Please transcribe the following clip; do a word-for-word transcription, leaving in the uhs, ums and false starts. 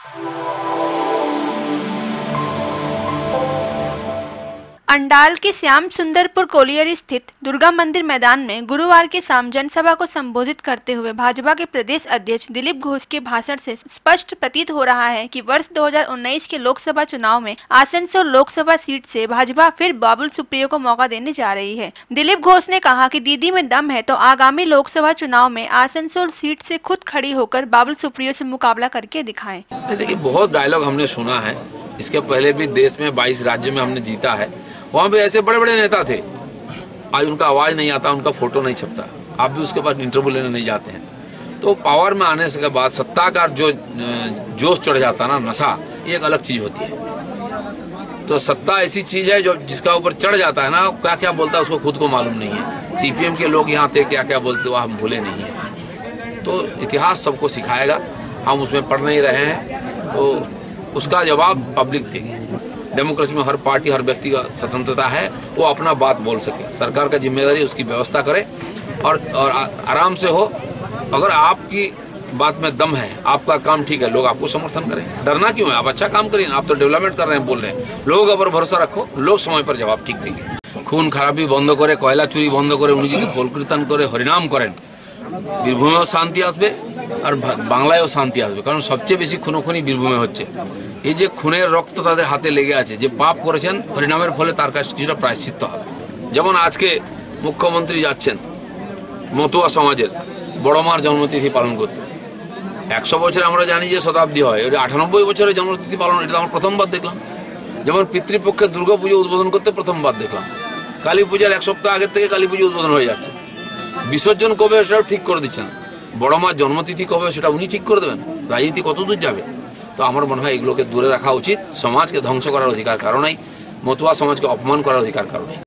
अंडाल के श्याम सुंदरपुर कोलियरी स्थित दुर्गा मंदिर मैदान में गुरुवार की शाम जनसभा को संबोधित करते हुए भाजपा के प्रदेश अध्यक्ष दिलीप घोष के भाषण से स्पष्ट प्रतीत हो रहा है कि वर्ष दो हज़ार उन्नीस के लोकसभा चुनाव में आसनसोल लोकसभा सीट से भाजपा फिर बाबुल सुप्रियो को मौका देने जा रही है। दिलीप घोष ने कहा कि दीदी में दम है तो आगामी लोकसभा चुनाव में आसनसोल सीट से खुद खड़ी होकर बाबुल सुप्रियो से मुकाबला करके दिखाएं। देखिए, बहुत डायलॉग हमने सुना है, इसके पहले भी देश में बाईस राज्य में हमने जीता है, वहाँ पे ऐसे बड़े बड़े नेता थे, आज उनका आवाज़ नहीं आता, उनका फोटो नहीं छपता, आप भी उसके पास इंटरव्यू लेने नहीं जाते हैं। तो पावर में आने के बाद सत्ता का जो जोश चढ़ जाता ना, नशा, ये एक अलग चीज़ होती है। तो सत्ता ऐसी चीज़ है जो जिसका ऊपर चढ़ जाता है ना, क्या क्या बोलता है उसको खुद को मालूम नहीं है। सीपीएम के लोग यहाँ थे, क्या क्या बोलते वो हम भूले नहीं हैं। तो इतिहास सबको सिखाएगा, हम उसमें पढ़ नहीं रहे हैं, तो उसका जवाब पब्लिक देगी। डेमोक्रेसी में हर पार्टी, हर व्यक्ति का स्वतंत्रता है, वो अपना बात बोल सके। सरकार का जिम्मेदारी उसकी व्यवस्था करे और और आराम से हो। अगर आपकी बात में दम है, आपका काम ठीक है, लोग आपको समर्थन करें। डरना क्यों है? आप अच्छा काम करिए, आप तो डेवलपमेंट कर रहे हैं, बोल रहे हैं। लोगों पर भरोसा रखो, लोग समय पर जवाब ठीक देंगे। खून खराबी बंद करे, कयला चुरी बंद करे, उन्हें যদি ফল কীর্তন করে হরিনাম করেন, বীরভূমেও শান্তি আসবে আর বাংলায়ও শান্তি আসবে। কারণ সবচেয়ে বেশি খুনোখুনি বীরভূমে হচ্ছে। এই যে খুনের রক্ত তাদের হাতে লেগে আছে, যে পাপ করেছেন, হরিনামের ফলে তার কাছে কিছুটা প্রায়শ্চিত্ত হবে। যেমন আজকে মুখ্যমন্ত্রী যাচ্ছেন মতুয়া সমাজের বড় মার জন্মতিথি পালন করতে। একশো বছরে আমরা জানি যে শতাব্দী হয়, ওই আটানব্বই বছরের জন্মতিথি পালন, এটা আমরা প্রথমবার দেখলাম। যেমন পিতৃপক্ষে দুর্গা পুজো উদ্বোধন করতে প্রথমবার দেখলাম। কালী পূজার এক সপ্তাহ আগের থেকে কালী পুজো উদ্বোধন হয়ে যাচ্ছে। বিসর্জন কবে সেটাও ঠিক করে দিচ্ছেন। বড় মার জন্মতিথি কবে সেটা উনি ঠিক করে দেবেন। রাজনীতি কতদূর যাবে? তো আমার মনে হয় এগুলোকে দূরে রাখা উচিত। সমাজকে ধ্বংস করার অধিকার কারো নাই, মতুয়া সমাজকে অপমান করার অধিকার কারো নাই।